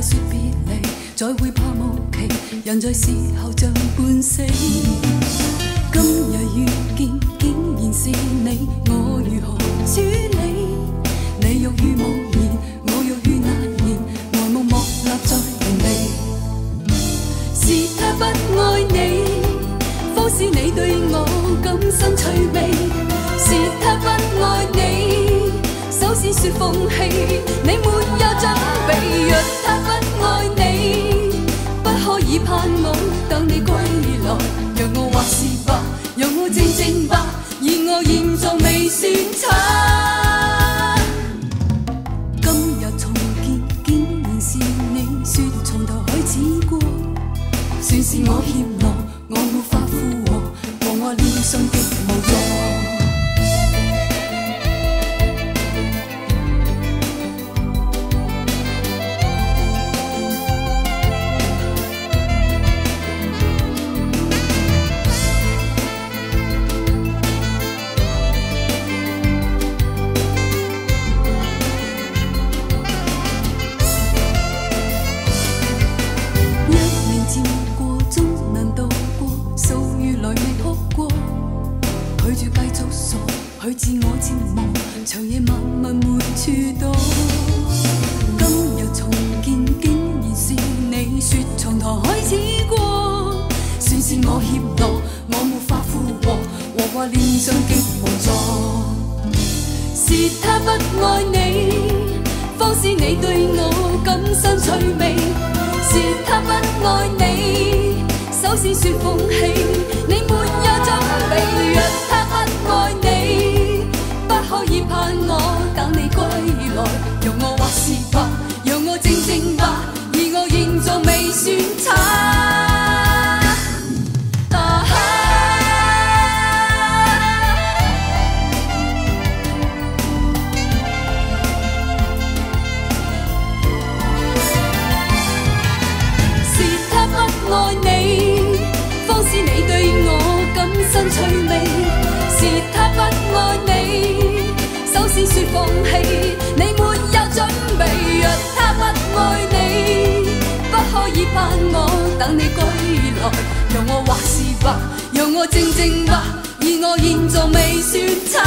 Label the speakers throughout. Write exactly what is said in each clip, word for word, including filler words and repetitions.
Speaker 1: 说别离，再会怕无期，人在时候像半死。今日遇见，竟然是你，我如何处理？你欲语無言，我欲語難言，呆木莫立在原地。是他不愛你，方使你對我感生趣味。是他不愛你，首先說放棄，你沒有準備。若他不愛你，不可以盼我等你歸來。讓我或是吧，讓我靜靜吧，而我現在未選擇。今日重見，竟然是你，說從頭開始過，算是我怯懦，我沒法附和，和我臉上極無助。許自我漸忘，長夜漫漫沒處躲。今日重見，竟然是你，說從頭開始過，算是我怯懦，我沒法附和，和話臉上極無助。是他不愛你，方使你對我感生趣味。是他不愛你，首先說放棄，你沒有準備。若他不愛你，不可以盼我等你歸來。讓我或是吧，讓我靜靜吧，而我現在未選擇。啊哈！是他不愛你，方使你對我感生趣味。是他不愛你，首先說放棄，你沒有準備。若他不愛你，不可以盼我等你歸來。讓我或是吧，讓我靜靜吧，而我現在未選擇。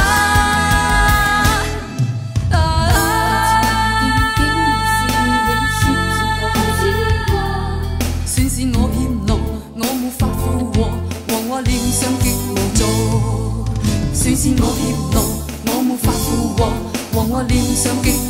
Speaker 1: 算是我怯懦，我沒法附和，和我臉上極無助。算是我怯懦，我沒法附和，和我臉上極